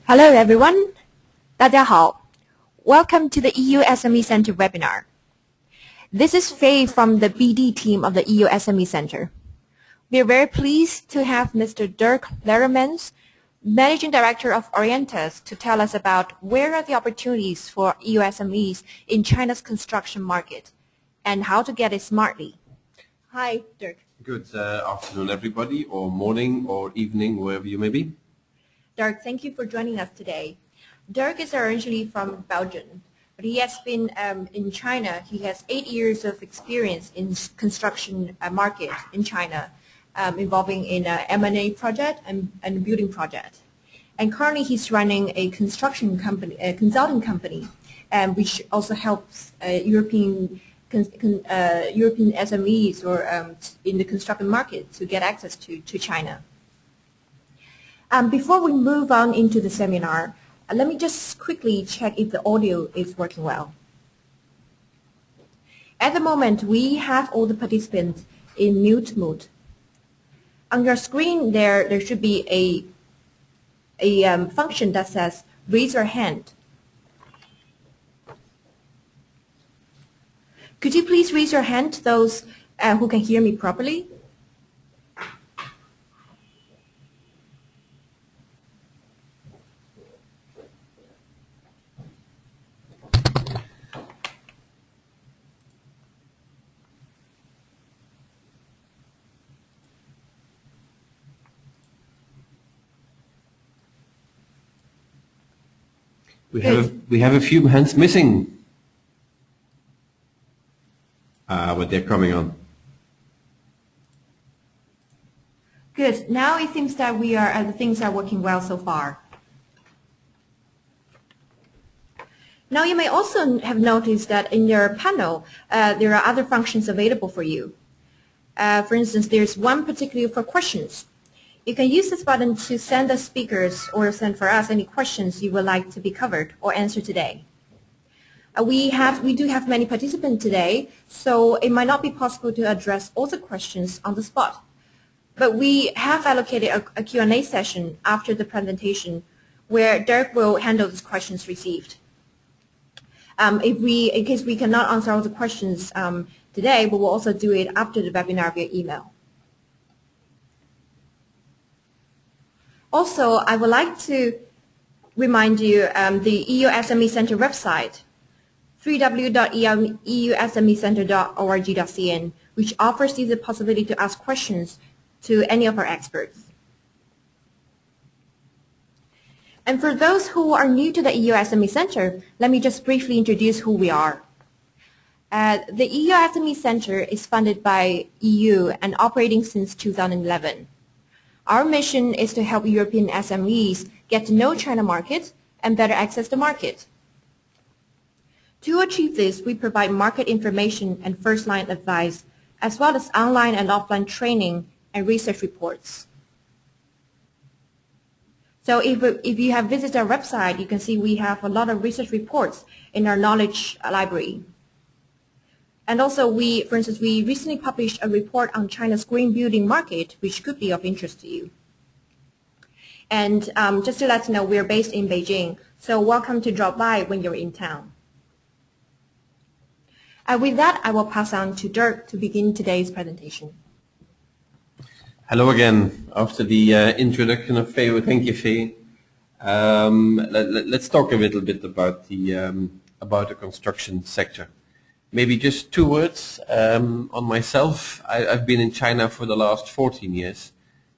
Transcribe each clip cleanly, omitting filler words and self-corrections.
Hello everyone, 大家好. Welcome to the EU SME Center webinar. This is Faye from the BD team of the EU SME Center. We are very pleased to have Mr. Dirk Laeremans, Managing Director of Orientas, to tell us about where are the opportunities for EU SMEs in China's construction market and how to get it smartly. Hi, Dirk. Good afternoon, everybody, or morning or evening, wherever you may be. Dirk, thank you for joining us today. Dirk is originally from Belgium, but he has been in China. He has 8 years of experience in construction market in China, involving in a M&A project and building project. And currently he's running a construction company, a consulting company, which also helps European SMEs or in the construction market to get access to China. Before we move on into the seminar, let me just quickly check if the audio is working well. At the moment, we have all the participants in mute mode. On your screen there should be a function that says raise your hand. Could you please raise your hand to those who can hear me properly? We have a few hands missing, but they're coming on. Good. Now it seems that we are the things are working well so far. Now you may also have noticed that in your panel there are other functions available for you. For instance, there's one particularly for questions. You can use this button to send the speakers or send for us any questions you would like to be covered or answered today. We do have many participants today, so it might not be possible to address all the questions on the spot. But we have allocated a Q&A session after the presentation where Dirk will handle the questions received. In case we cannot answer all the questions today, we will also do it after the webinar via email. Also, I would like to remind you the EU SME Center website, www.eusmecenter.org.cn, which offers you the possibility to ask questions to any of our experts. And for those who are new to the EU SME Center, let me just briefly introduce who we are. The EU SME Center is funded by EU and operating since 2011. Our mission is to help European SMEs get to know China market and better access the market. To achieve this, we provide market information and first-line advice, as well as online and offline training and research reports. So if you have visited our website, you can see we have a lot of research reports in our knowledge library. And also, for instance, we recently published a report on China's green building market, which could be of interest to you. And just to let you know, we're based in Beijing, so welcome to drop by when you're in town. With that, I will pass on to Dirk to begin today's presentation. Hello again. After the introduction of Faye, thank you, Faye. Let's talk a little bit about the construction sector. Maybe just 2 words on myself. I've been in China for the last 14 years.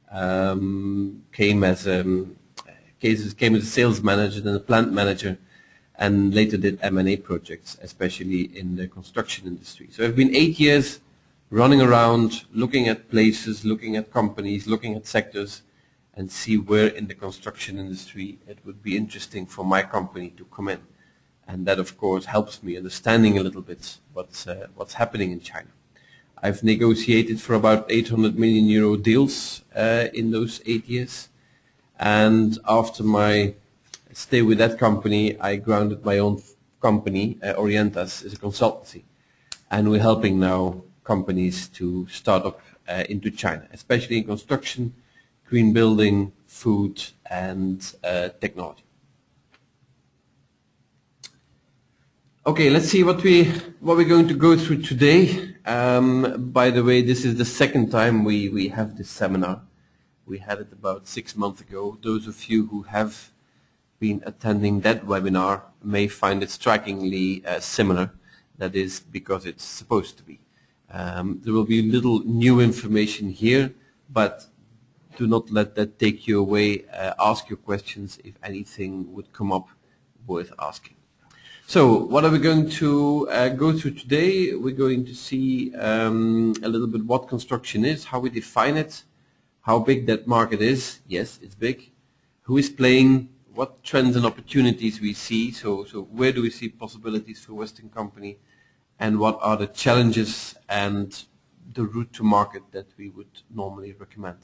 Came as a sales manager, then a plant manager, and later did M&A projects, especially in the construction industry. So I've been 8 years running around, looking at places, looking at companies, looking at sectors, and see where in the construction industry it would be interesting for my company to come in. And that, of course, helps me understanding a little bit what's happening in China. I've negotiated for about 800 million euro deals in those 8 years. And after my stay with that company, I grounded my own company, Orientas, as a consultancy. And we're helping now companies to start up into China, especially in construction, green building, food, and technology. Okay, let's see what we're going to go through today. By the way, this is the second time we have this seminar. We had it about 6 months ago. Those of you who have been attending that webinar may find it strikingly similar. That is because it's supposed to be. There will be little new information here, but do not let that take you away. Ask your questions if anything would come up worth asking. So what are we going to go through today? We're going to see a little bit what construction is, how we define it, how big that market is. Yes, it's big. Who is playing, what trends and opportunities we see, so where do we see possibilities for Western company, and what are the challenges and the route to market that we would normally recommend.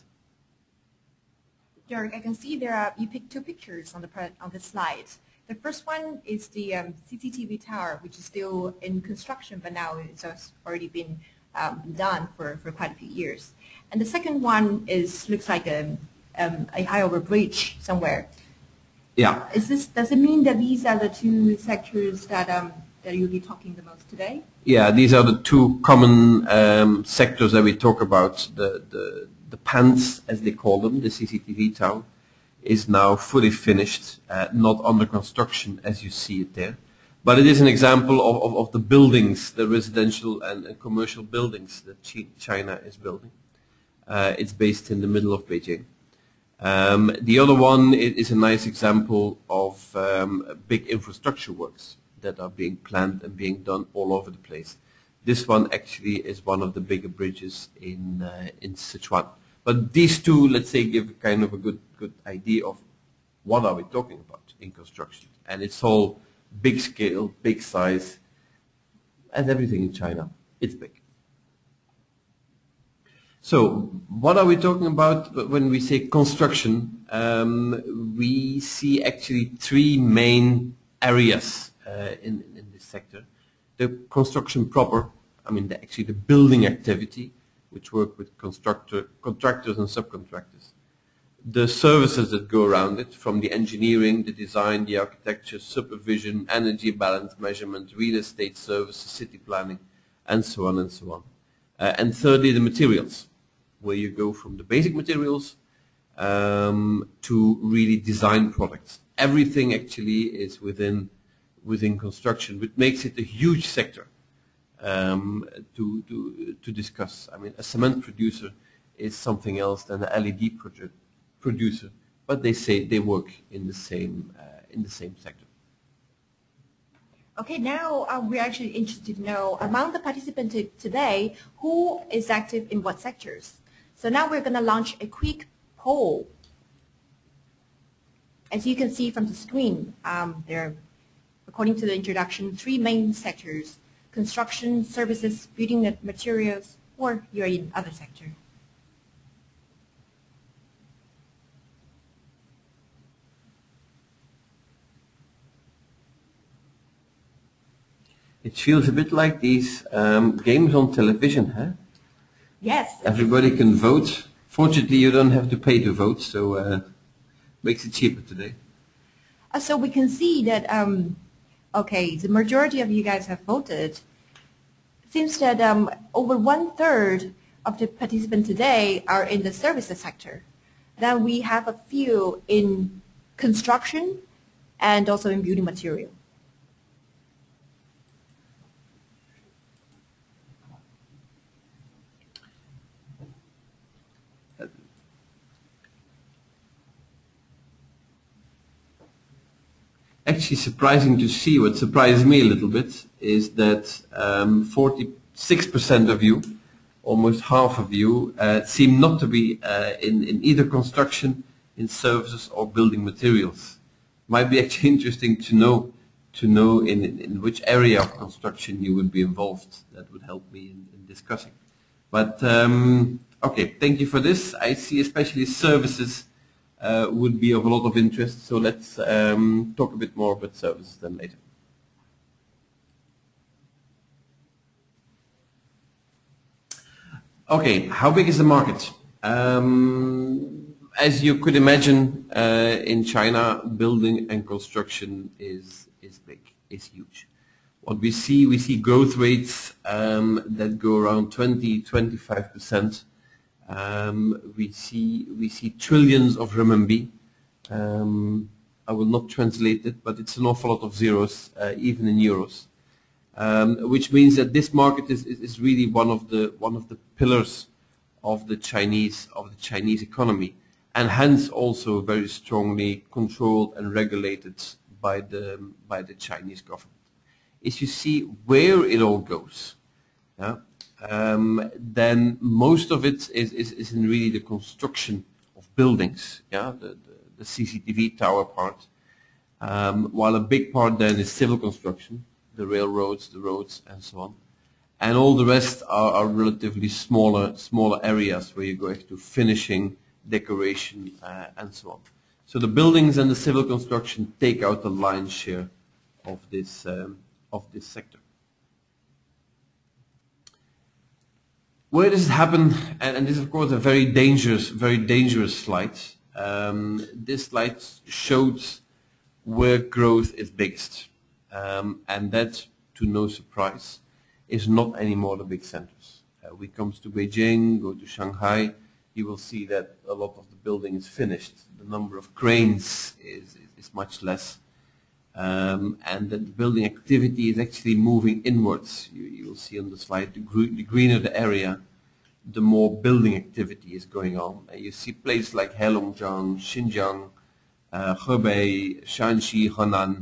Dirk, I can see you picked two pictures on the slide. The first one is the CCTV tower, which is still in construction, but now it's already been done for quite a few years. And the second one looks like a high-over bridge somewhere. Yeah. Does it mean that these are the two sectors that you'll be talking the most today? Yeah, these are the two common sectors that we talk about. The PANs, as they call them, the CCTV tower, is now fully finished, not under construction as you see it there. But it is an example of the buildings, the residential and commercial buildings that China is building. It's based in the middle of Beijing. The other one is a nice example of big infrastructure works that are being planned and being done all over the place. This one actually is one of the bigger bridges in Sichuan. But these two, let's say, give kind of a good idea of what are we talking about in construction. And it's all big scale, big size, and everything in China. It's big. So what are we talking about when we say construction? We see actually three main areas in this sector. The construction proper, I mean actually the building activity, which work with contractors and subcontractors. The services that go around it, from the engineering, the design, the architecture, supervision, energy balance measurement, real estate services, city planning, and so on and so on. And thirdly, the materials, where you go from the basic materials to really design products. Everything actually is within construction, which makes it a huge sector to discuss. I mean, a cement producer is something else than an LED producer, but they say they work in the same sector. Okay, now we're actually interested to know, among the participants today, who is active in what sectors? So now we're going to launch a quick poll. As you can see from the screen, there are, according to the introduction, three main sectors: construction, services, building materials, or you're in other sector. It feels a bit like these games on television, huh? Yes. Everybody can vote. Fortunately, you don't have to pay to vote, so makes it cheaper today. So we can see that, okay, the majority of you guys have voted. It seems that over 1/3 of the participants today are in the services sector. Then we have a few in construction and also in building material. Actually surprising to see. What surprised me a little bit is that 46% of you, almost half of you, seem not to be in either construction, in services, or building materials. Might be actually interesting to know in which area of construction you would be involved. That would help me in discussing. But okay, thank you for this. I see especially services would be of a lot of interest, so let's talk a bit more about services then later. Okay, how big is the market? As you could imagine, in China, building and construction is big, is huge. What we see growth rates that go around 20-25%. We see trillions of renminbi. I will not translate it, but it's an awful lot of zeros, even in euros, which means that this market is really one of the pillars of the Chinese economy, and hence also very strongly controlled and regulated by the Chinese government. If you see where it all goes, yeah, then most of it is in really the construction of buildings, yeah, the CCTV tower part, while a big part then is civil construction, the railroads, the roads, and so on. And all the rest are relatively smaller areas where you go into finishing, decoration, and so on. So the buildings and the civil construction take out the lion's share of this sector. Where does it happen? And this is of course a very dangerous slide. This slide shows where growth is biggest, and that, to no surprise, is not anymore the big centers. We come to Beijing, go to Shanghai, you will see that a lot of the building is finished. The number of cranes is much less, and that the building activity is actually moving inwards. You will see on the slide, the greener the area, the more building activity is going on. You see places like Heilongjiang, Xinjiang, Hebei, Shanxi, Henan,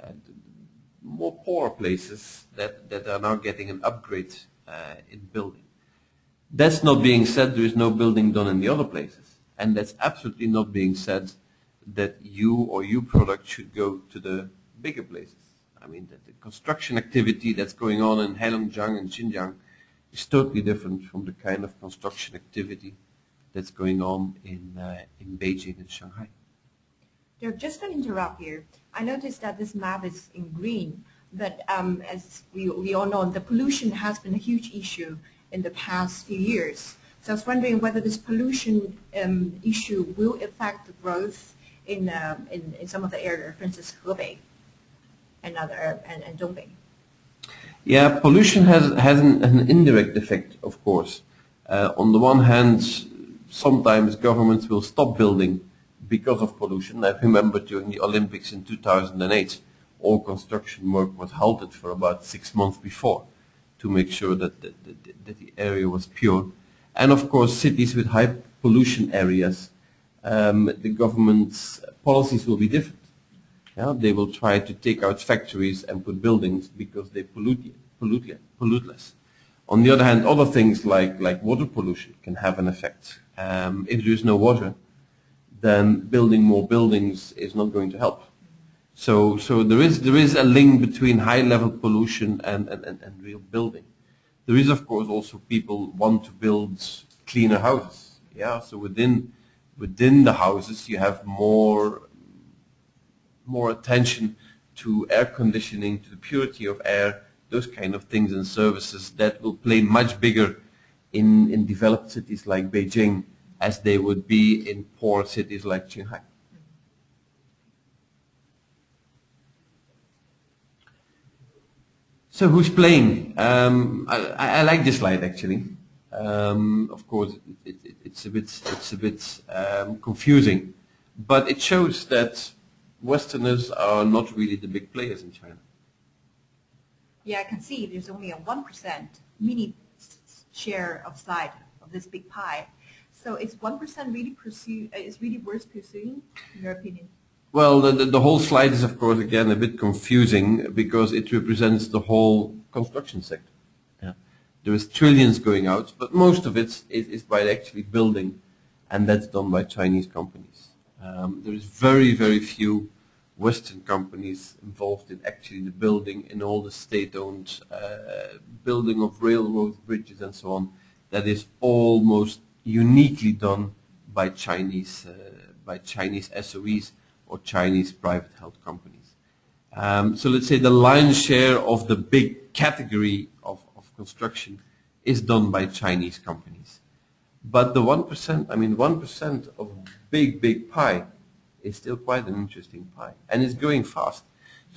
more poorer places that are now getting an upgrade in building. That's not being said there is no building done in the other places, and that's absolutely not being said that you or your product should go to the bigger places. I mean, that the construction activity that's going on in Heilongjiang and Xinjiang is totally different from the kind of construction activity that's going on in Beijing and Shanghai. Dirk, just to interrupt here, I noticed that this map is in green, but as we all know, the pollution has been a huge issue in the past few years. So I was wondering whether this pollution issue will affect the growth in some of the areas, for instance, Hebei and Dongbei. Yeah, pollution has an indirect effect, of course. On the one hand, sometimes governments will stop building because of pollution. I remember during the Olympics in 2008, all construction work was halted for about 6 months before to make sure that the area was pure. And of course, cities with high pollution areas, the government's policies will be different. Yeah, they will try to take out factories and put buildings because they pollute less. On the other hand, other things like water pollution can have an effect. If there is no water, then building more buildings is not going to help. So there is a link between high level pollution and real building. There is of course also people want to build cleaner houses. Yeah, so within the houses you have more attention to air conditioning, to the purity of air, those kind of things and services that will play much bigger in developed cities like Beijing as they would be in poor cities like Shanghai. So who's playing? I like this slide actually. Of course, it's a bit confusing, but it shows that Westerners are not really the big players in China. Yeah, I can see there's only a 1% mini share of slide of this big pie. So is 1% really worth pursuing, in your opinion? Well, the whole slide is, of course, again, a bit confusing because it represents the whole construction sector. Yeah. There is trillions going out, but most of it is by actually building, and that's done by Chinese companies. There is very, very few Western companies involved in actually the building, in all the state-owned building of railroads, bridges, and so on. That is almost uniquely done by Chinese SOEs or Chinese private held companies. So let's say the lion's share of the big category of construction is done by Chinese companies. But the 1%, I mean 1% of big pie is still quite an interesting pie, and it's growing fast.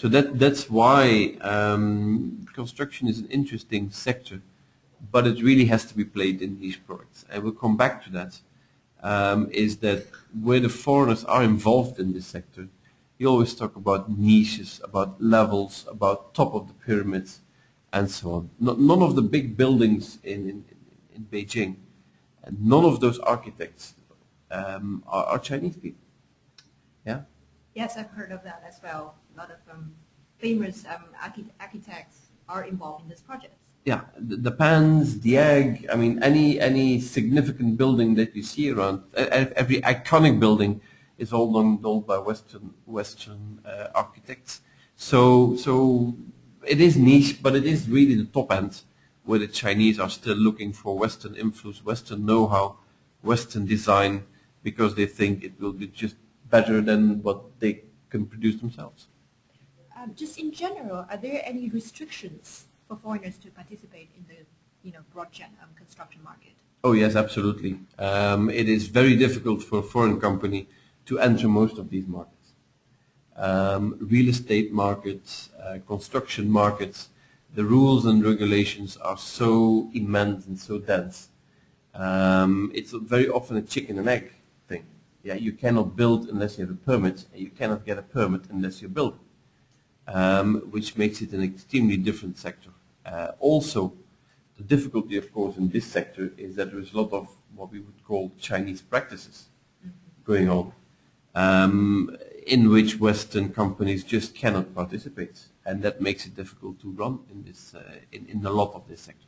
So that's why construction is an interesting sector, but it really has to be played in niche products. And we'll come back to that, is that where the foreigners are involved in this sector, you always talk about niches, about levels, about top of the pyramids, and so on. None of the big buildings in Beijing, and none of those architects are Chinese people. Yeah? Yes, I've heard of that as well. A lot of famous architects are involved in this project. Yeah, the Pans, the Egg, I mean, any significant building that you see around, every iconic building is all done by Western architects. So it is niche, but it is really the top end where the Chinese are still looking for Western influence, Western know-how, Western design, because they think it will be just better than what they can produce themselves. Just in general, are there any restrictions for foreigners to participate in the broad-gen construction market? Oh yes, absolutely. It is very difficult for a foreign company to enter most of these markets. Real estate markets, construction markets, the rules and regulations are so immense and so dense. It's very often a chicken and egg thing. Yeah, you cannot build unless you have a permit, and you cannot get a permit unless you build, which makes it an extremely different sector. Also, the difficulty, of course, in this sector is that there is a lot of what we would call Chinese practices going on, in which Western companies just cannot participate, and that makes it difficult to run in this in a lot of these sectors.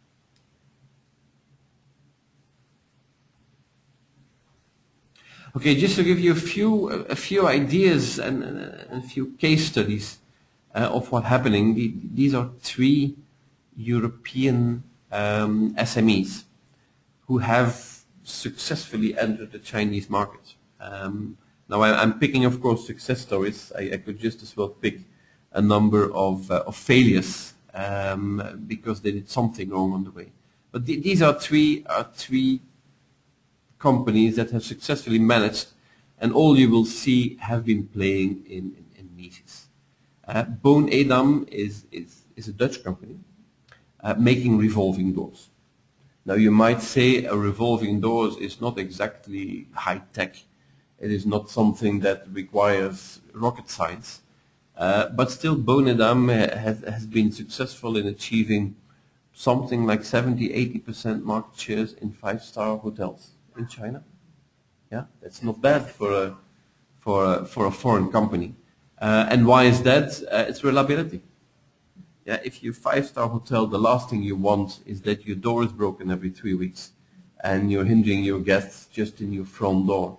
Okay, just to give you a few ideas and a few case studies of what's happening. These are 3 European SMEs who have successfully entered the Chinese market. Now I'm picking, of course, success stories. I could just as well pick a number of failures because they did something wrong on the way. But these are three companies that have successfully managed, and all you will see have been playing in niches. Boon Edam is a Dutch company making revolving doors. Now you might say a revolving doors is not exactly high tech. It is not something that requires rocket science. But still Boon Edam has been successful in achieving something like 70–80% market shares in 5-star hotels in China. Yeah, that's not bad for a foreign company. And why is that? It's reliability. Yeah, if you're a 5-star hotel, the last thing you want is that your door is broken every 3 weeks and you're hindering your guests just in your front door.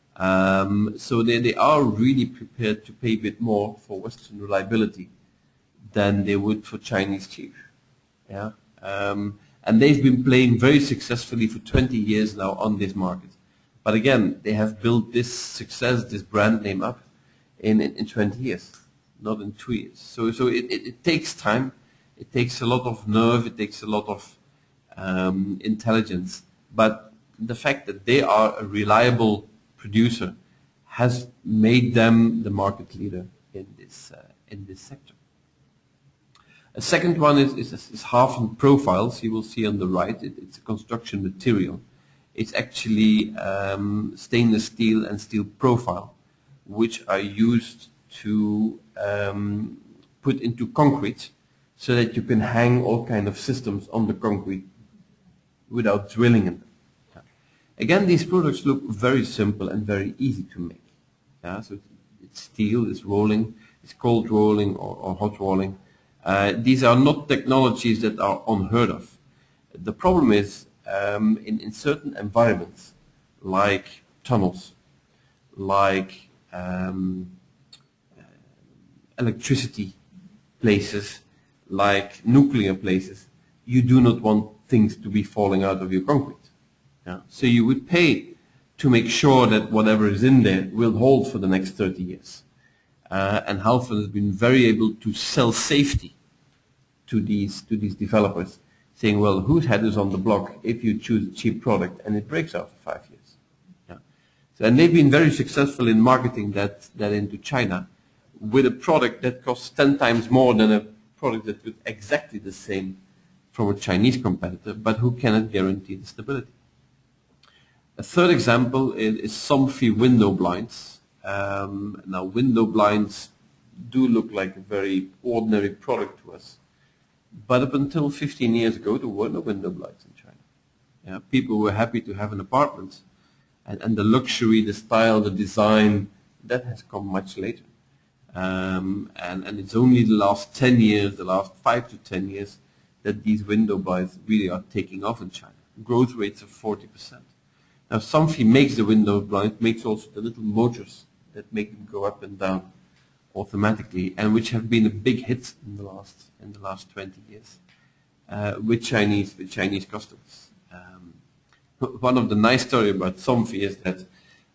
So they are really prepared to pay a bit more for Western reliability than they would for Chinese cheap. Yeah, and they've been playing very successfully for 20 years now on this market. But again, they have built this success, this brand name up in 20 years, not in 2 years. So it takes time, it takes a lot of nerve, it takes a lot of intelligence. But the fact that they are a reliable producer has made them the market leader in this sector. A second one is Hafen Profiles. You will see on the right, it's a construction material. It's actually stainless steel and steel profile, which are used to put into concrete so that you can hang all kind of systems on the concrete without drilling in them. Again, these products look very simple and very easy to make. Yeah, so it's steel, it's rolling, it's cold rolling or hot rolling. These are not technologies that are unheard of. The problem is in certain environments, like tunnels, like electricity places, like nuclear places, you do not want things to be falling out of your concrete. Yeah. So you would pay to make sure that whatever is in there will hold for the next 30 years. And Halfen has been very able to sell safety to these developers, saying, well, whose head is on the block if you choose a cheap product and it breaks after 5 years? Yeah. So, and they've been very successful in marketing that into China, with a product that costs 10 times more than a product that looks exactly the same from a Chinese competitor, but who cannot guarantee the stability. A third example is Somfy window blinds. Now, window blinds do look like a very ordinary product to us, but up until 15 years ago, there were no window blinds in China. Yeah, people were happy to have an apartment, and the luxury, the style, the design, that has come much later. And it's only the last 10 years, the last 5 to 10 years, that these window blinds really are taking off in China. Growth rates of 40%. Now, Somfy makes the window blinds, makes also the little motors that make them go up and down automatically, and which have been a big hit in the last 20 years with Chinese customers. One of the nice stories about Somfy is that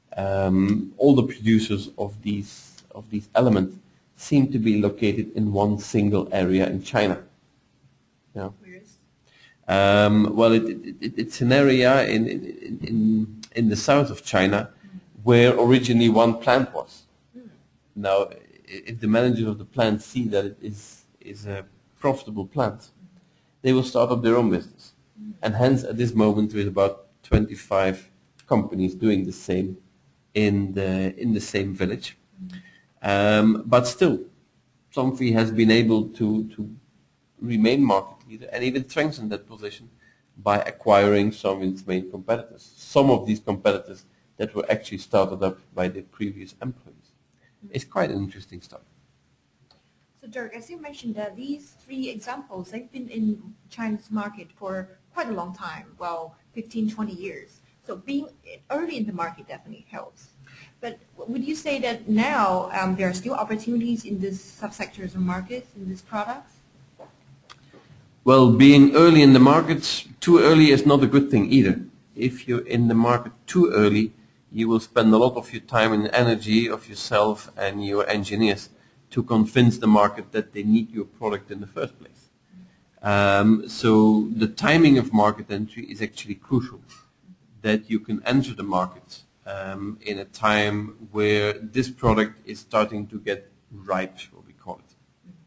all the producers of these elements seem to be located in one single area in China. Yeah. Where is? Well, it's an area in the south of China where originally one plant was. Now, if the managers of the plant see that it is a profitable plant, they will start up their own business. And hence, at this moment, there is about 25 companies doing the same in the same village. But still, Somfy has been able to remain market leader and even strengthen that position by acquiring some of its main competitors. Some of these competitors that were actually started up by the previous employees. It's quite an interesting story. So Dirk, as you mentioned, that these three examples, they've been in China's market for quite a long time, well, 15, 20 years. So being early in the market definitely helps. But would you say that now there are still opportunities in these subsectors of markets, in these products? Well, being early in the market, too early is not a good thing either. If you're in the market too early, you will spend a lot of your time and energy of yourself and your engineers to convince the market that they need your product in the first place. So the timing of market entry is actually crucial, that you can enter the market in a time where this product is starting to get ripe, what we call it.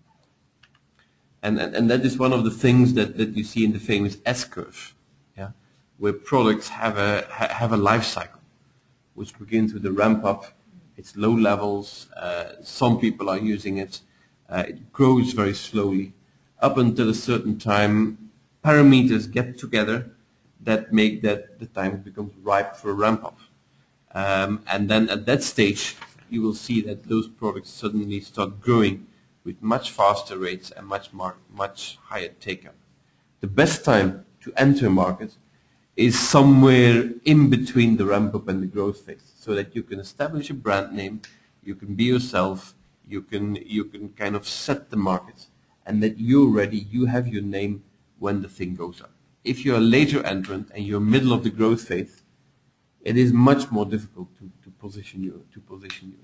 And that is one of the things that you see in the famous S-curve, yeah, where products have a life cycle, which begins with the ramp up. It's low levels. Some people are using it. It grows very slowly. Up until a certain time, parameters get together that make that the time it becomes ripe for a ramp up. And then at that stage, you will see that those products suddenly start growing with much faster rates and much higher take-up. The best time to enter a market is somewhere in between the ramp-up and the growth phase, so that you can establish a brand name, you can be yourself, you can kind of set the market, and that you're ready, you have your name when the thing goes up. If you're a later entrant and you're middle of the growth phase, it is much more difficult to position your name.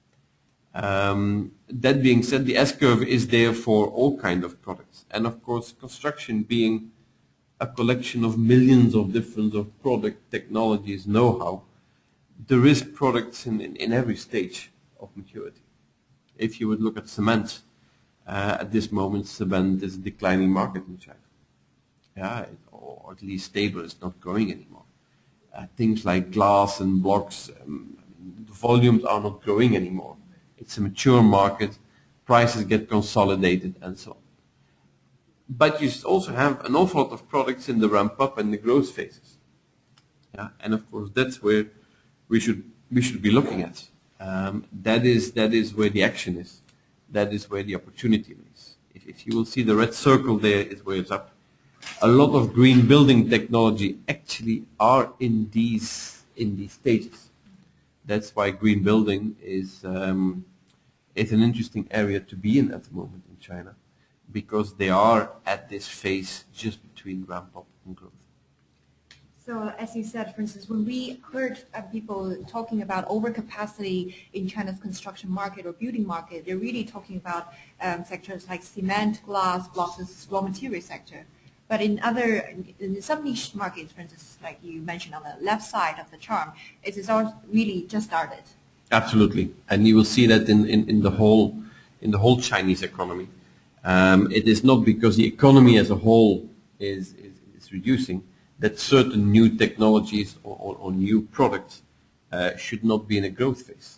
That being said, the S-curve is there for all kinds of products, and of course, construction being a collection of millions of different product technologies, know-how, there is products in every stage of maturity. If you would look at cement, at this moment, cement is a declining market in China. Yeah, or at least stable, it's not growing anymore. Things like glass and blocks, the volumes are not growing anymore. It's a mature market, prices get consolidated and so on. But you also have an awful lot of products in the ramp up and the growth phases. Yeah, and of course that's where we should be looking at. That is where the action is. That is where the opportunity is. If you will see the red circle there is where it's up. A lot of green building technology actually are in these stages. That's why green building is an interesting area to be in at the moment in China, because they are at this phase just between ramp up and growth. So as you said, for instance, when we heard people talking about overcapacity in China's construction market or building market, they're really talking about sectors like cement, glass, blocks, raw material sector. But in some niche markets, for instance, like you mentioned on the left side of the chart, it is all really just started. Absolutely, and you will see that in the whole in the whole Chinese economy. It is not because the economy as a whole is reducing that certain new technologies or new products should not be in a growth phase.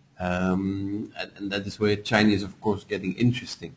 And that is where China is, of course, getting interesting.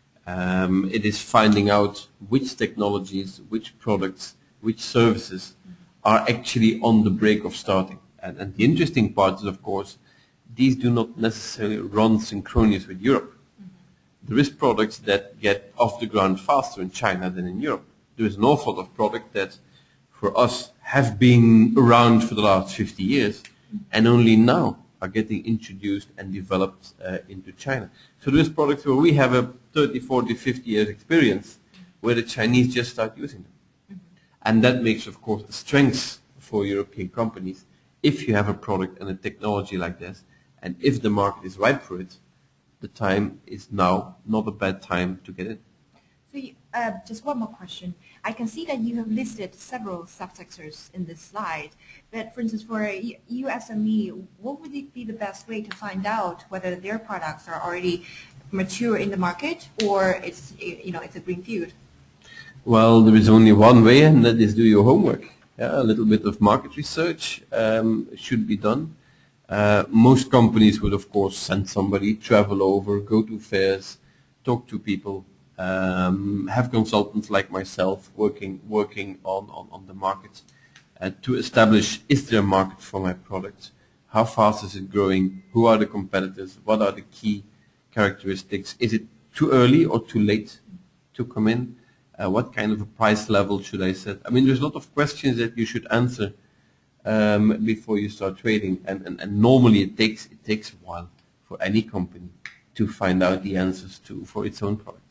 It is finding out which technologies, which products, which services are actually on the brink of starting. And the interesting part is, of course, these do not necessarily run synchronous with Europe. There is products that get off the ground faster in China than in Europe. There is an awful lot of products that, for us, have been around for the last 50 years and only now are getting introduced and developed into China. So there is products where we have a 30, 40, 50 years experience where the Chinese just start using them. And that makes, of course, a strength for European companies if you have a product and a technology like this, and if the market is ripe for it, the time is now, not a bad time to get in. So just one more question. I can see that you have listed several subsectors in this slide, but for instance, for EU SME, what would it be the best way to find out whether their products are already mature in the market or it's a green field? Well, there is only one way, and that is do your homework. Yeah, a little bit of market research should be done. Most companies would, of course, send somebody, travel over, go to fairs, talk to people, have consultants like myself working on the market to establish, is there a market for my product? How fast is it growing? Who are the competitors? What are the key characteristics? Is it too early or too late to come in? What kind of a price level should I set? I mean, there's a lot of questions that you should answer before you start trading, and normally it takes a while for any company to find out the answers for its own product.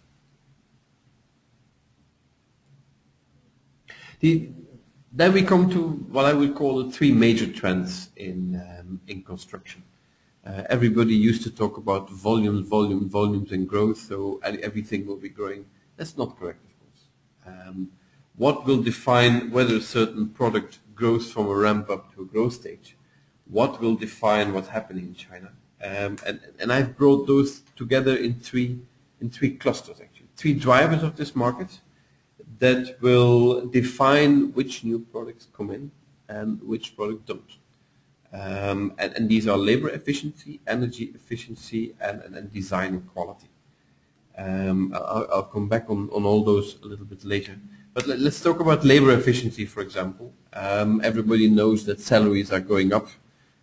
Then we come to what I would call the three major trends in construction. Everybody used to talk about volumes and growth, so everything will be growing. That's not correct, of course. What will define whether a certain product grows from a ramp up to a growth stage? What will define what's happening in China? And I've brought those together in three clusters, actually. Three drivers of this market that will define which new products come in and which products don't. And these are labor efficiency, energy efficiency, and design and quality. I'll come back on all those a little bit later. But let's talk about labor efficiency, for example. Everybody knows that salaries are going up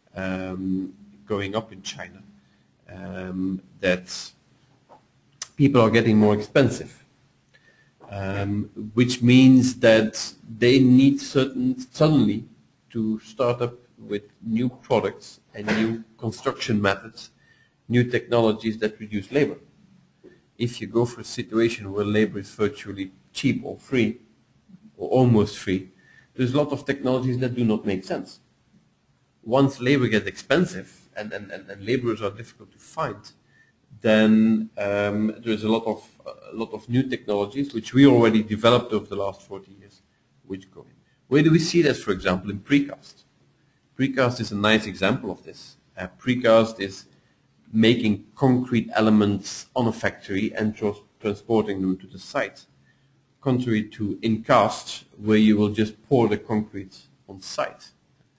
in China. That people are getting more expensive, which means that they need suddenly to start up with new products and new construction methods, new technologies that reduce labor. If you go for a situation where labor is virtually cheap or free, or almost free, there's a lot of technologies that do not make sense. Once labor gets expensive and laborers are difficult to find, then there's a lot of new technologies which we already developed over the last 40 years, which go in. Where do we see that, for example, in precast? Precast is a nice example of this. Precast is making concrete elements on a factory and transporting them to the site. Contrary to in cast, where you will just pour the concrete on site.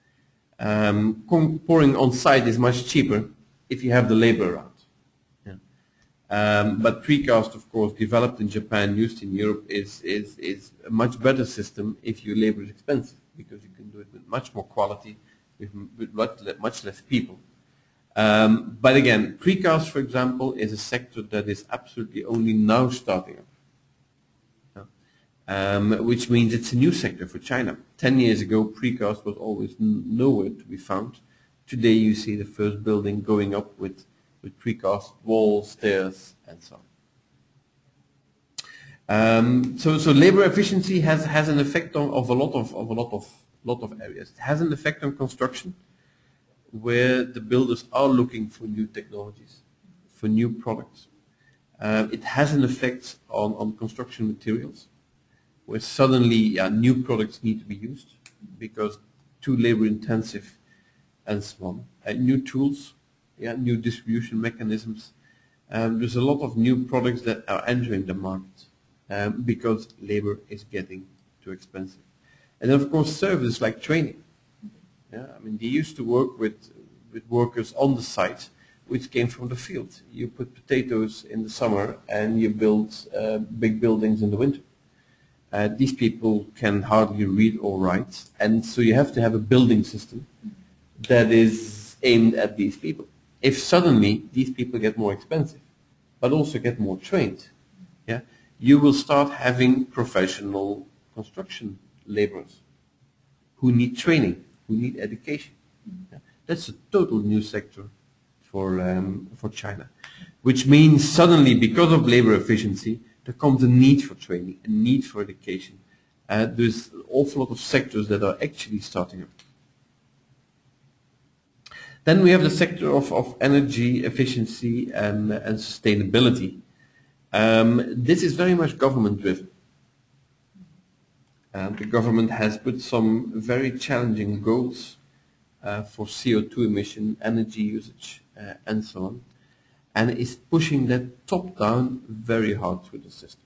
Pouring on site is much cheaper if you have the labor around. Yeah. But precast, of course, developed in Japan, used in Europe, is a much better system if your labor is expensive, because you can do it with much more quality, with much less people. But again, precast, for example, is a sector that is absolutely only now starting up. Which means it's a new sector for China. 10 years ago, precast was always nowhere to be found. Today you see the first building going up with precast walls, stairs, and so on. So labor efficiency has an effect of a lot of areas. It has an effect on construction, where the builders are looking for new technologies, for new products. It has an effect on construction materials, where suddenly new products need to be used because too labor intensive and so on. New tools, new distribution mechanisms, there's a lot of new products that are entering the market because labor is getting too expensive. And then of course services like training. Yeah, I mean, they used to work with workers on the site, which came from the field. You put potatoes in the summer and you build big buildings in the winter. These people can hardly read or write, and so you have to have a building system that is aimed at these people. If suddenly these people get more expensive, but also get more trained, yeah, you will start having professional construction laborers who need training, who need education. Yeah. That's a total new sector for China, which means suddenly, because of labor efficiency, there comes a need for training, a need for education. There's an awful lot of sectors that are actually starting up. Then we have the sector of energy efficiency and sustainability. This is very much government driven. The government has put some very challenging goals for CO2 emission, energy usage, and so on, and is pushing that top down very hard through the system.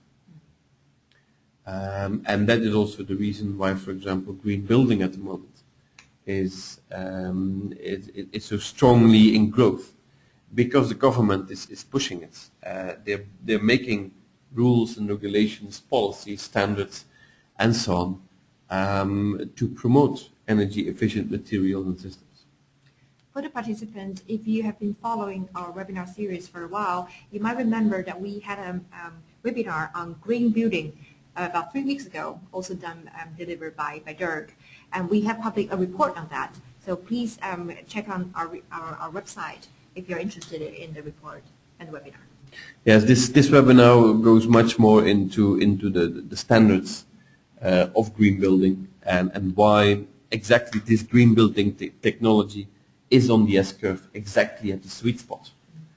And that is also the reason why, for example, green building at the moment is so strongly in growth, because the government is pushing it. They're making rules and regulations, policies, standards, and so on, to promote energy efficient materials and systems. For the participants, if you have been following our webinar series for a while, you might remember that we had a webinar on green building about 3 weeks ago, also done delivered by Dirk, and we have published a report on that. So please check on our website if you're interested in the report and the webinar. Yes, this webinar goes much more into the standards of green building and why exactly this green building technology is on the S-curve, exactly at the sweet spot.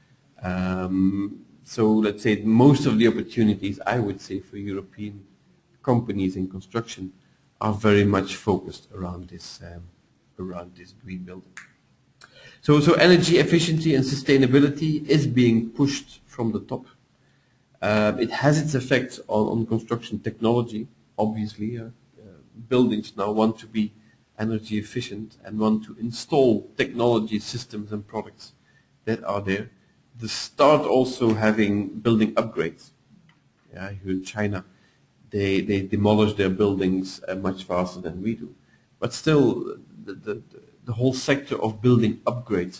So let's say most of the opportunities, I would say, for European companies in construction are very much focused around this green building. So energy efficiency and sustainability is being pushed from the top. It has its effects on construction technology, obviously. Buildings now want to be energy efficient and want to install technology systems and products that are there. They start also having building upgrades. Yeah, here in China, they demolish their buildings much faster than we do. But still, the whole sector of building upgrades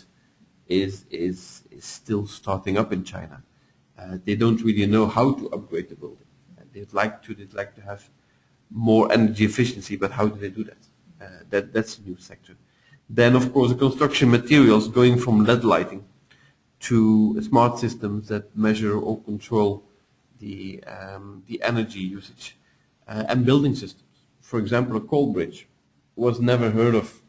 is still starting up in China. They don't really know how to upgrade the building. They'd like to have more energy efficiency, but how do they do that? That's a new sector. Then, of course, the construction materials, going from LED lighting to smart systems that measure or control the energy usage, and building systems. For example, a coal bridge was never heard of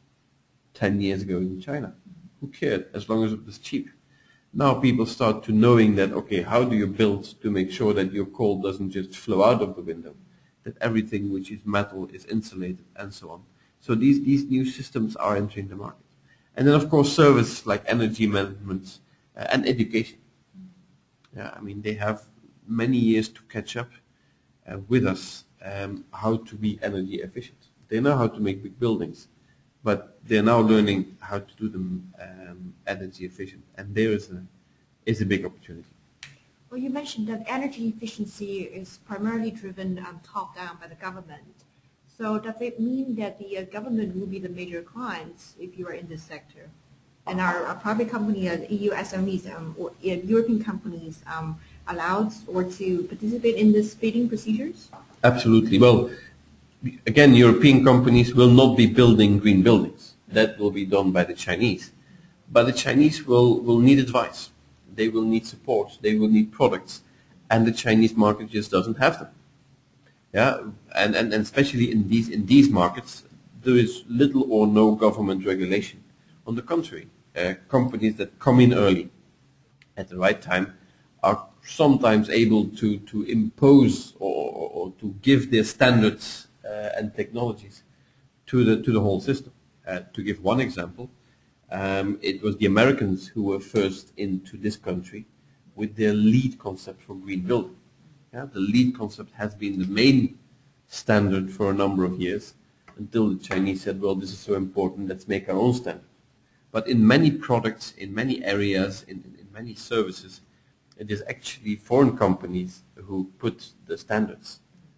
10 years ago in China. Who cared, as long as it was cheap? Now people start to knowing that, okay, how do you build to make sure that your coal doesn't just flow out of the window, that everything which is metal is insulated, and so on. So these new systems are entering the market. And then, of course, service like energy management and education. Yeah, I mean, they have many years to catch up with us how to be energy efficient. They know how to make big buildings, but they're now learning how to do them energy efficient. And there is a big opportunity. Well, you mentioned that energy efficiency is primarily driven top-down by the government. So does it mean that the government will be the major clients if you are in this sector? And are private companies, EU SMEs, or European companies allowed or to participate in this bidding procedures? Absolutely. Well, again, European companies will not be building green buildings. That will be done by the Chinese. But the Chinese will need advice. They will need support. They will need products. And the Chinese market just doesn't have them. Yeah, and especially in these markets, there is little or no government regulation. On the contrary, companies that come in early at the right time are sometimes able to impose or to give their standards and technologies to the whole system. To give one example, it was the Americans who were first into this country with their lead concept for green building. Yeah, the lead concept has been the main standard for a number of years until the Chinese said, well, this is so important, let's make our own standard. But in many products, in many areas, in many services, it is actually foreign companies who put the standards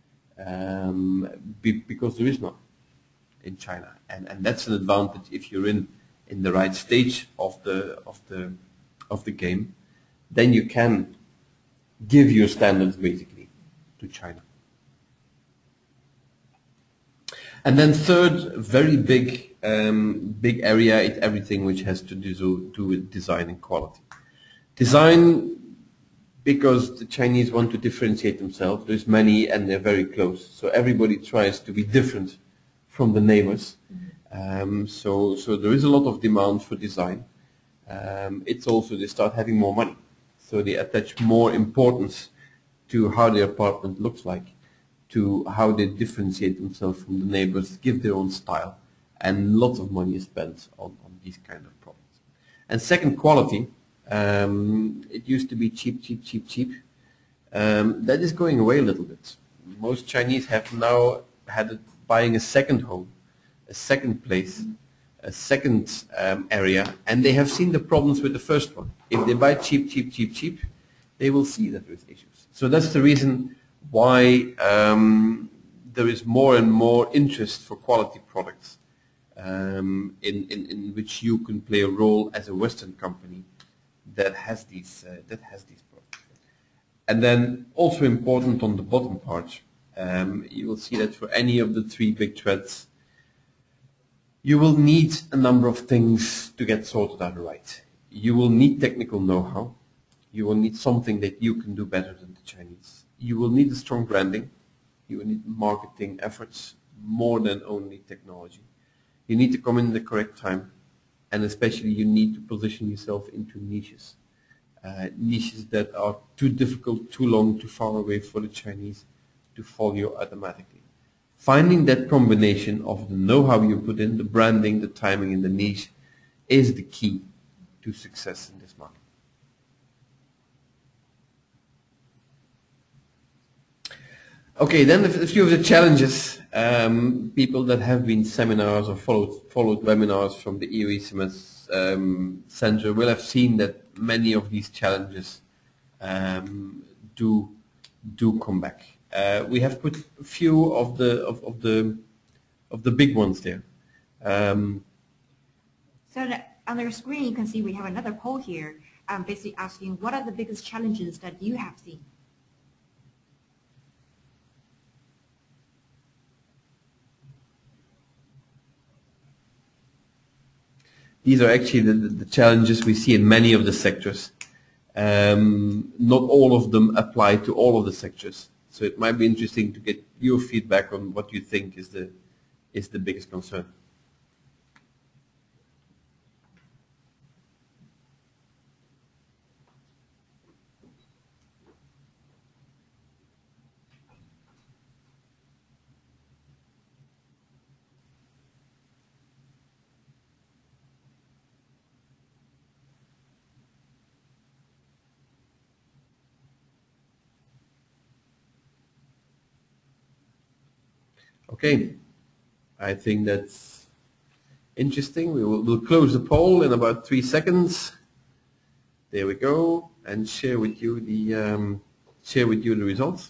because there is none in China, and that's an advantage if you're in the right stage of the game. Then you can give your standards basically to China. And then third, very big area is everything which has to do with design and quality. Design, because the Chinese want to differentiate themselves. There's many and they're very close. So everybody tries to be different from the neighbors. So there is a lot of demand for design. It's also they start having more money. So they attach more importance to how their apartment looks like, to how they differentiate themselves from the neighbors, give their own style, and lots of money is spent on these kind of products. And second, quality. It used to be cheap, cheap, cheap, cheap. That is going away a little bit. Most Chinese have now had buying a second home, a second place, a second area, and they have seen the problems with the first one. If they buy cheap, cheap, cheap, cheap, they will see that there is issues. So that's the reason why there is more and more interest for quality products in which you can play a role as a Western company that has these products. And then also important on the bottom part, you will see that for any of the three big trends, you will need a number of things to get sorted out right. You will need technical know-how. You will need something that you can do better than the Chinese. You will need a strong branding. You will need marketing efforts more than only technology. You need to come in the correct time, and especially you need to position yourself into niches. Niches that are too difficult, too long, too far away for the Chinese to follow you automatically. Finding that combination of the know-how you put in, the branding, the timing, and the niche is the key to success in this market. Okay, then a few of the challenges. People that have been seminars or followed webinars from the EU SMEs Center will have seen that many of these challenges do come back. We have put a few of the big ones there. So on your screen, you can see we have another poll here, basically asking what are the biggest challenges that you have seen? These are actually the challenges we see in many of the sectors. Not all of them apply to all of the sectors. So it might be interesting to get your feedback on what you think is the biggest concern. Okay, I think that's interesting. We'll close the poll in about 3 seconds. There we go, and share with you the results.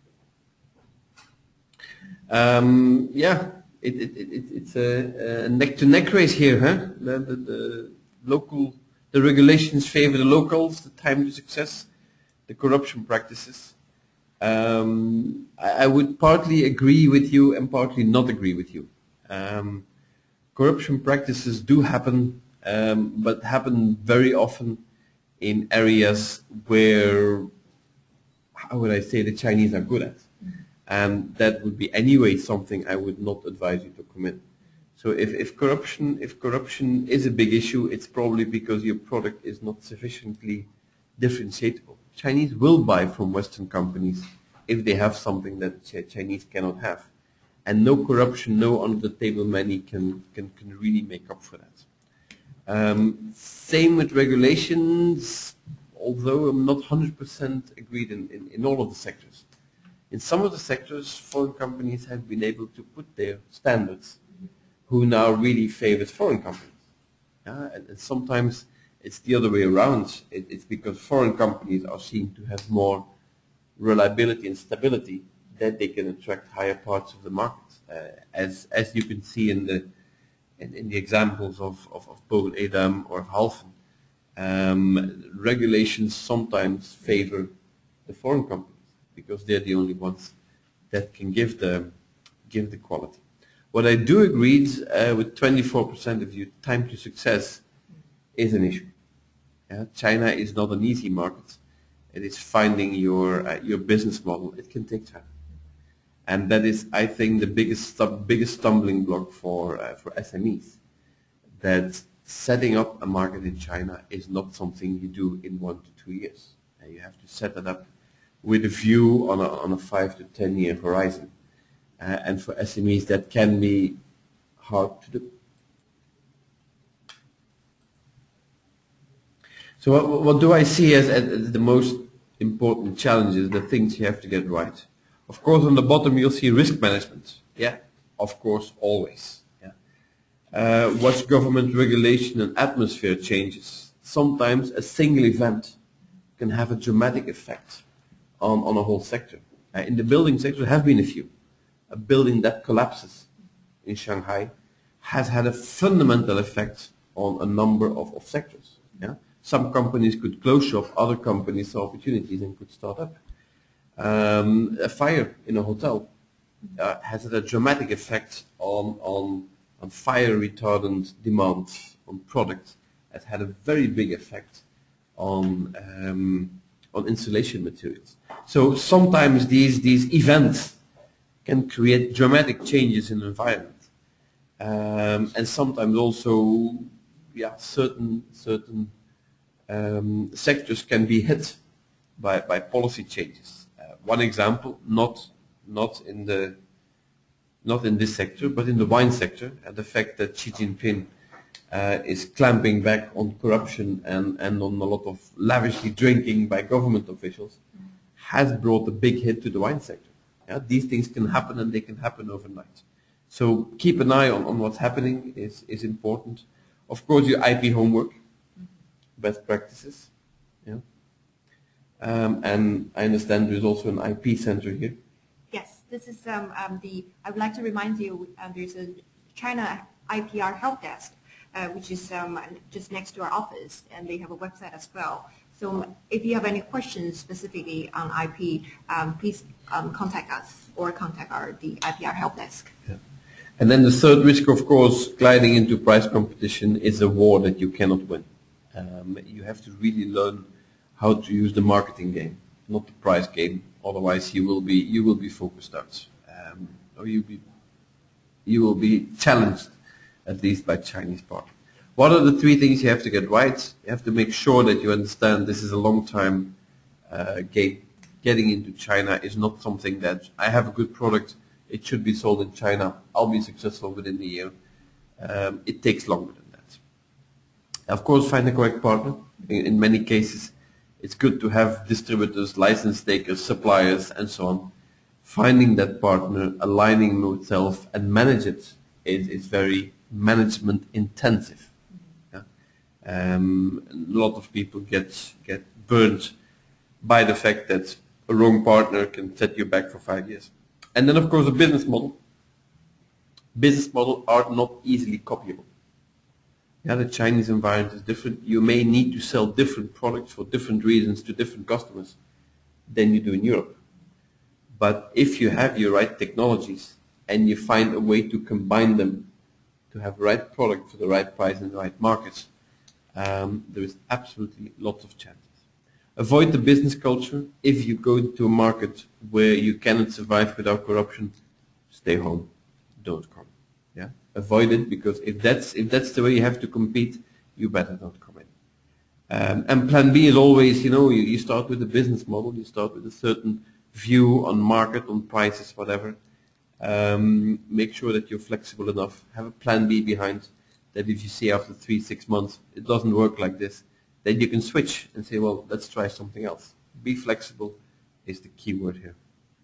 Yeah, it's a neck-to-neck race here, huh? The regulations favor the locals, the time to success, the corruption practices. I would partly agree with you and partly not agree with you. Corruption practices do happen, but happen very often in areas where, how would I say, the Chinese are good at. And that would be anyway something I would not advise you to commit. So if corruption is a big issue, it's probably because your product is not sufficiently differentiatable. Chinese will buy from Western companies if they have something that Chinese cannot have. And no corruption, no under-the-table money can really make up for that. Same with regulations. although I'm not 100% agreed in all of the sectors. In some of the sectors, foreign companies have been able to put their standards, who now really favors foreign companies. And sometimes it's the other way around. It's because foreign companies are seen to have more reliability and stability that they can attract higher parts of the market. As you can see in the examples of Polen Edam or Halfen, regulations sometimes favor the foreign companies because they're the only ones that can give the quality. What I do agree with 24% of you, time to success is an issue. China is not an easy market. It is finding your business model. It can take time, and that is, I think, the biggest stumbling block for SMEs. That setting up a market in China is not something you do in 1 to 2 years. You have to set it up with a view on a 5 to 10 year horizon. And for SMEs, that can be hard to do. So what do I see as the most important challenges, the things you have to get right? Of course, on the bottom you'll see risk management. Yeah, of course, always. Yeah. Watch government regulation and atmosphere changes. Sometimes a single event can have a dramatic effect on a whole sector. In the building sector, there have been a few. A building that collapses in Shanghai has had a fundamental effect on a number of sectors. Yeah? Some companies could close shop, other companies saw opportunities and could start up. A fire in a hotel has had a dramatic effect on fire retardant demand on products. It had a very big effect on insulation materials. So sometimes these events can create dramatic changes in the environment, and sometimes also, certain sectors can be hit by policy changes. One example, not in this sector, but in the wine sector, and the fact that Xi Jinping is clamping back on corruption and on a lot of lavishly drinking by government officials has brought a big hit to the wine sector. Yeah, these things can happen, and they can happen overnight. So keep an eye on what's happening is important. Of course, your IP homework, best practices. Yeah. And I understand there's also an IP center here. Yes, this is I would like to remind you there's a China IPR help desk, which is just next to our office, and they have a website as well. So if you have any questions specifically on IP, please contact us or contact the IPR help desk. Yeah. And then the third risk, of course, gliding into price competition is a war that you cannot win. You have to really learn how to use the marketing game, not the price game. Otherwise, you will be focused out, or you will be challenged, at least by Chinese partners. What are the three things you have to get right? You have to make sure that you understand this is a long-time game. Getting into China is not something that I have a good product, it should be sold in China, I'll be successful within a year. It takes longer than that. Of course, find the correct partner. In many cases, it's good to have distributors, license takers, suppliers, and so on. Finding that partner, aligning with itself, and manage it is very management intensive. A lot of people get burnt by the fact that a wrong partner can set you back for 5 years. And then, of course, a business model. Business models are not easily copyable. Yeah, the Chinese environment is different. You may need to sell different products for different reasons to different customers than you do in Europe. But if you have your right technologies and you find a way to combine them to have the right product for the right price in the right markets, there is absolutely lots of chances. Avoid the business culture. If you go into a market where you cannot survive without corruption, stay home. Don't come. Yeah, avoid it, because if that's the way you have to compete, you better not come in. And plan B is always, you start with a business model. You start with a certain view on market, on prices, whatever. Make sure that you're flexible enough. Have a plan B behind. That if you see after 3-6 months it doesn't work like this, then you can switch and say, well, let's try something else. Be flexible is the key word here.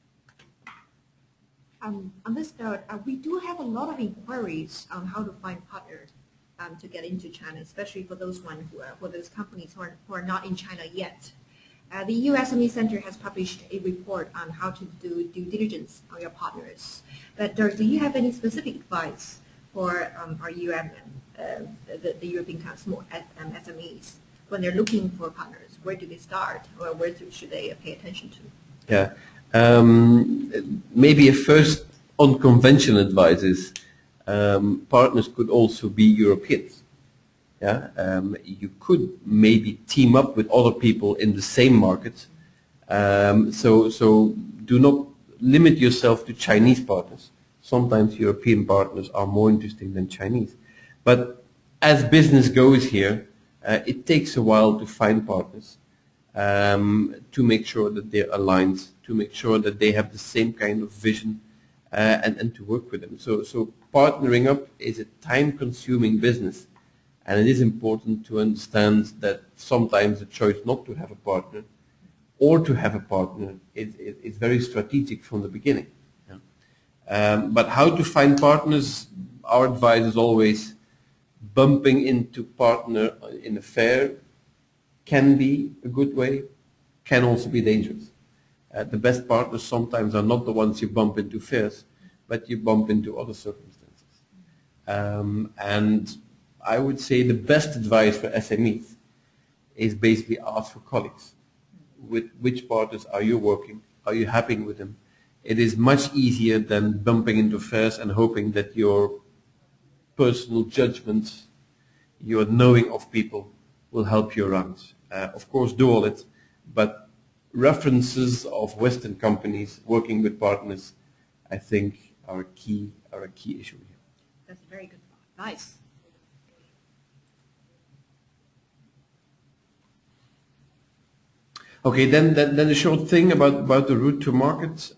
On this note, we do have a lot of inquiries on how to find partners to get into China, especially for those for those companies who are not in China yet. The EU SME Center has published a report on how to do due diligence on your partners. But Dirk, do you have any specific advice for our the European small SMEs when they're looking for partners? Where do they start, or where should they pay attention to? Yeah. Maybe a first unconventional advice is partners could also be Europeans. Yeah, you could maybe team up with other people in the same market. So do not limit yourself to Chinese partners. Sometimes European partners are more interesting than Chinese. But as business goes here, it takes a while to find partners, to make sure that they're aligned, to make sure that they have the same kind of vision, and to work with them. So partnering up is a time-consuming business, and it is important to understand that sometimes the choice not to have a partner or to have a partner is very strategic from the beginning. Yeah. But how to find partners, our advice is always bumping into partner in a fair can be a good way, can also be dangerous. The best partners sometimes are not the ones you bump into fairs, but you bump into other circumstances. And I would say the best advice for SMEs is basically ask for colleagues. With which partners are you working? Are you happy with them? It is much easier than bumping into fairs and hoping that your personal judgment, your knowing of people will help you around. Of course, do all it, but references of Western companies working with partners, I think, are a key issue here. That's very good advice. Okay, then a short thing about the route to market.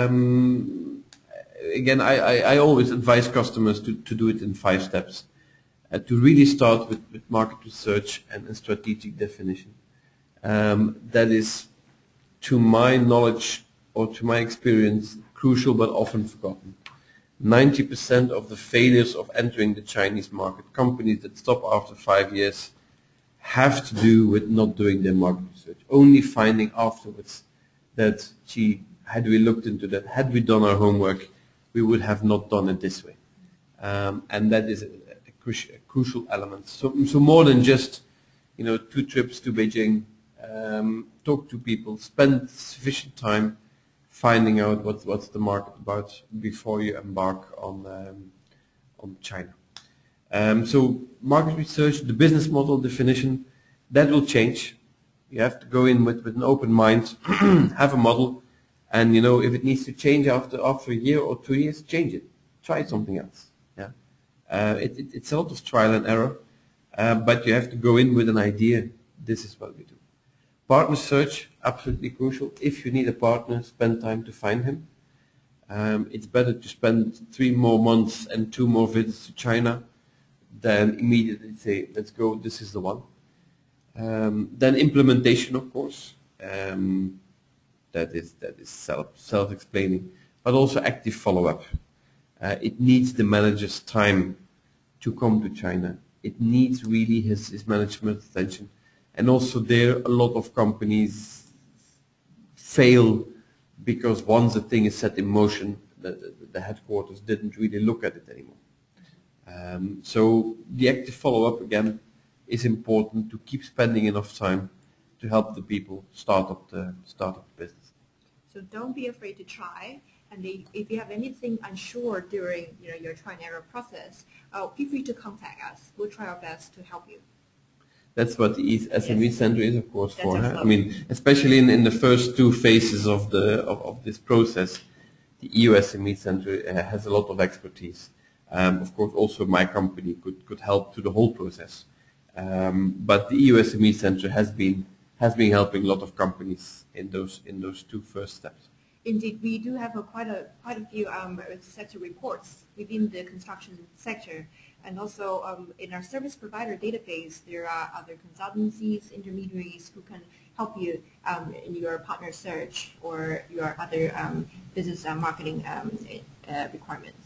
Again, I always advise customers to do it in 5 steps. To really start with market research and strategic definition. That is, to my knowledge or to my experience, crucial but often forgotten. 90% of the failures of entering the Chinese market, companies that stop after 5 years, have to do with not doing their market research. Only finding afterwards that, gee, had we looked into that, had we done our homework, we would have not done it this way. And that is a crucial element. So more than just, 2 trips to Beijing, talk to people, spend sufficient time finding out what's the market about before you embark on China. So market research, the business model definition, that will change. You have to go in with an open mind, have a model, and if it needs to change after a year or 2 years, change it. Try something else. Yeah, it's a lot of trial and error, but you have to go in with an idea. This is what we do. Partner search, absolutely crucial. If you need a partner, spend time to find him. It's better to spend 3 more months and 2 more visits to China than immediately say, let's go, this is the one. Then implementation, of course. That is self-explaining, but also active follow-up. It needs the manager's time to come to China. It needs really his management attention. And also there, a lot of companies fail because once the thing is set in motion, the headquarters didn't really look at it anymore. So the active follow-up, again, is important to keep spending enough time to help the people start up the business. So don't be afraid to try. And if you have anything unsure during your try and error process, feel free to contact us. We'll try our best to help you. That's what the SME Center is, of course, for. I mean, especially in the first 2 phases of this process, the EU SME Center has a lot of expertise. Of course, also my company could help to the whole process. But the EU SME Center has been helping a lot of companies in those 2 first steps. Indeed, we do have quite a few sector reports within the construction sector, and also in our service provider database, there are other consultancies, intermediaries who can help you in your partner search or your other business marketing requirements.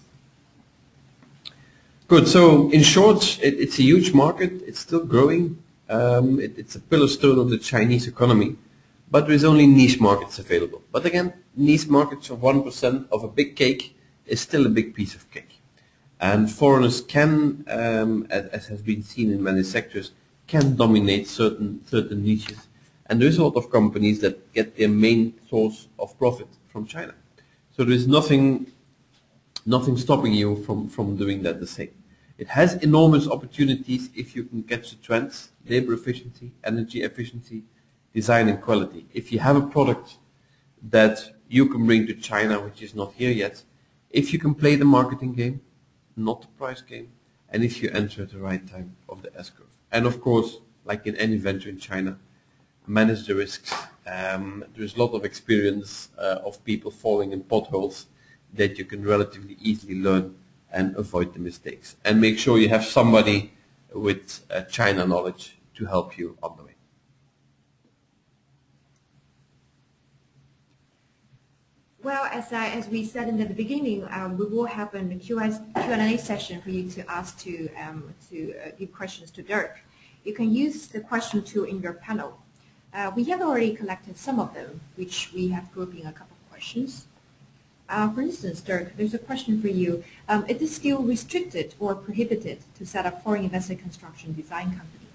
Good. So in short, it's a huge market. It's still growing. It's a pillar stone of the Chinese economy, but there is only niche markets available. But again, niche markets of 1% of a big cake is still a big piece of cake. And foreigners can, as has been seen in many sectors, can dominate certain niches. And there is a lot of companies that get their main source of profit from China. So there is nothing stopping you from doing that the same. It has enormous opportunities if you can catch the trends: labor efficiency, energy efficiency, design and quality. If you have a product that you can bring to China, which is not here yet, if you can play the marketing game, not the price game, and if you enter at the right time of the S-curve. And of course, like in any venture in China, manage the risks. There's a lot of experience of people falling in potholes that you can relatively easily learn and avoid the mistakes. And make sure you have somebody with China knowledge to help you on the way. Well, as we said in the beginning, we will have a Q&A session for you to ask to give questions to Dirk. You can use the question tool in your panel. We have already collected some of them, which we have grouped in a couple of questions. For instance, Dirk, there's a question for you. Is it still restricted or prohibited to set up foreign investor construction design companies?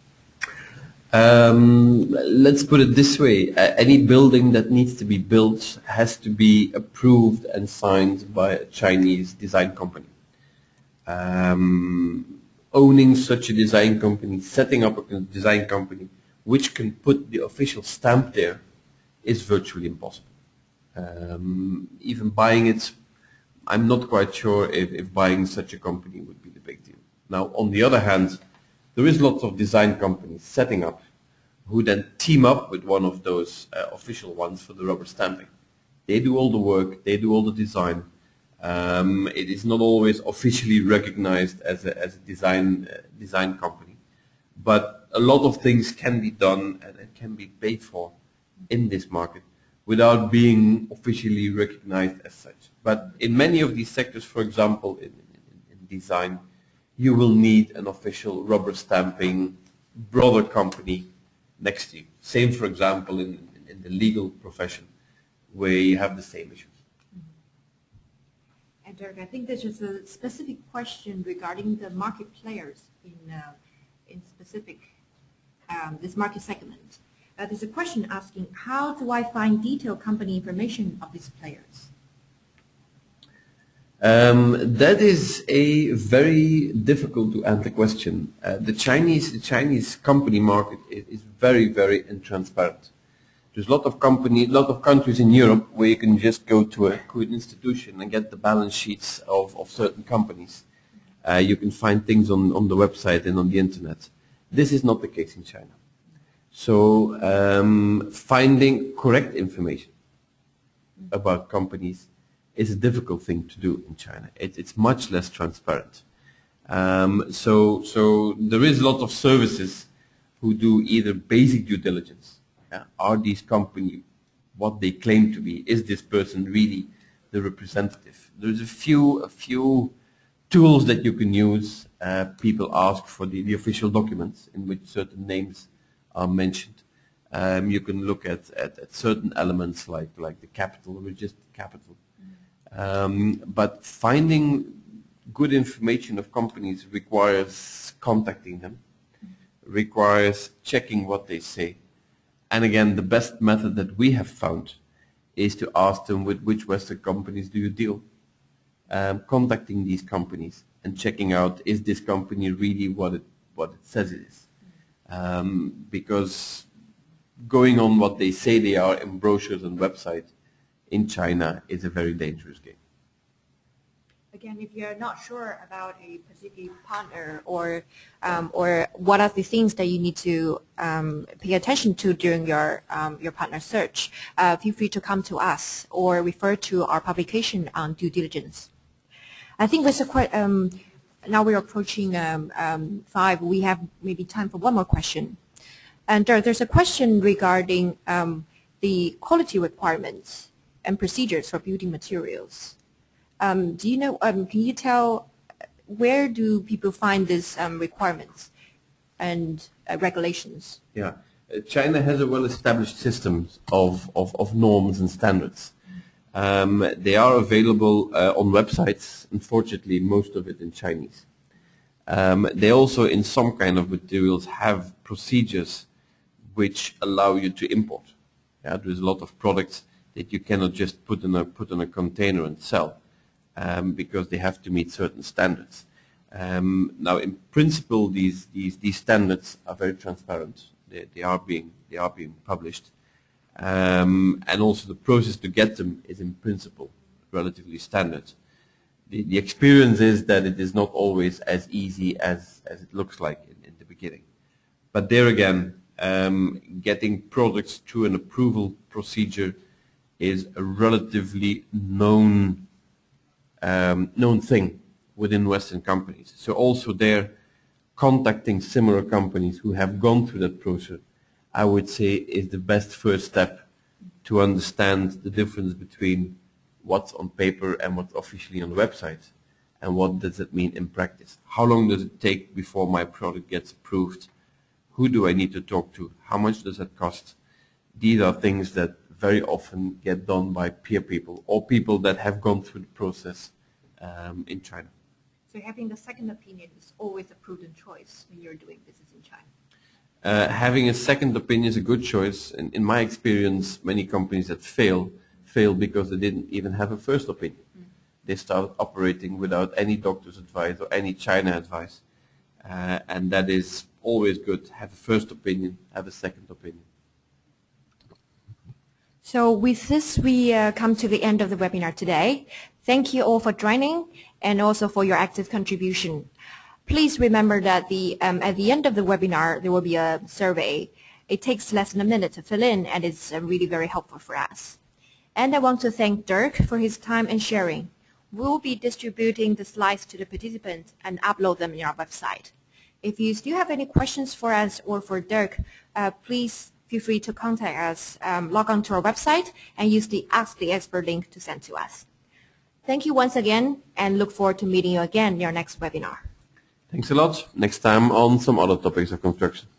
Let's put it this way. Any building that needs to be built has to be approved and signed by a Chinese design company. Owning such a design company, setting up a design company which can put the official stamp there is virtually impossible. Even buying it, I'm not quite sure if buying such a company would be the big deal. Now, on the other hand, there is lots of design companies setting up who then team up with one of those official ones for the rubber stamping. They do all the work, they do all the design. It is not always officially recognized as a design company, but a lot of things can be done and can be paid for in this market without being officially recognized as such. But in many of these sectors, for example, in design, you will need an official rubber stamping brother company next to you. Same, for example, in the legal profession, where you have the same issues. And Dirk, I think there's just a specific question regarding the market players in specific this market segment. There's a question asking, how do I find detailed company information of these players? That is a very difficult to answer question. The Chinese company market is very, very intransparent. There's a lot of countries in Europe where you can just go to an institution and get the balance sheets of certain companies. You can find things on the website and on the internet. This is not the case in China. So finding correct information about companies is a difficult thing to do in China. It's much less transparent. So there is a lot of services who do either basic due diligence. Are these companies what they claim to be? Is this person really the representative? There's a few tools that you can use. People ask for the official documents in which certain names are mentioned. You can look at certain elements like the capital, registered capital. But finding good information of companies requires contacting them, requires checking what they say. And again, the best method that we have found is to ask them with which Western companies do you deal. Contacting these companies and checking out, is this company really what it says it is? Because going on what they say they are in brochures and websites in China is a very dangerous game. Again, if you're not sure about a particular partner or what are the things that you need to pay attention to during your partner search, feel free to come to us or refer to our publication on due diligence. I think with now we're approaching 5. We have maybe time for one more question. And there's a question regarding the quality requirements and procedures for building materials. Do you know? Can you tell where do people find these requirements and regulations? Yeah, China has a well-established system of norms and standards. They are available on websites. Unfortunately, most of it in Chinese. They also, in some kind of materials, have procedures which allow you to import. Yeah, there's a lot of products that you cannot just put in a container and sell, because they have to meet certain standards. Now, in principle, these standards are very transparent. They are being published, and also the process to get them is, in principle, relatively standard. The experience is that it is not always as easy as it looks like in the beginning. But there again, getting products through an approval procedure is a relatively known thing within Western companies. So also there, contacting similar companies who have gone through that process, I would say, is the best first step to understand the difference between what's on paper and what's officially on the website, and what does it mean in practice. How long does it take before my product gets approved? Who do I need to talk to? How much does that cost? These are things that very often get done by peer people or people that have gone through the process in China. So having the second opinion is always a prudent choice when you're doing business in China. Having a second opinion is a good choice. In my experience, many companies that fail because they didn't even have a first opinion. They started operating without any doctor's advice or any China advice. And that is always good. Have a first opinion, have a second opinion. So with this, we come to the end of the webinar today. Thank you all for joining and also for your active contribution. Please remember that at the end of the webinar, there will be a survey. It takes less than a minute to fill in, and it's really very helpful for us. And I want to thank Dirk for his time and sharing. We'll be distributing the slides to the participants and upload them in our website. If you still have any questions for us or for Dirk, please feel free to contact us, log on to our website, and use the Ask the Expert link to send to us. Thank you once again, and look forward to meeting you again in our next webinar. Thanks a lot. Next time on some other topics of construction.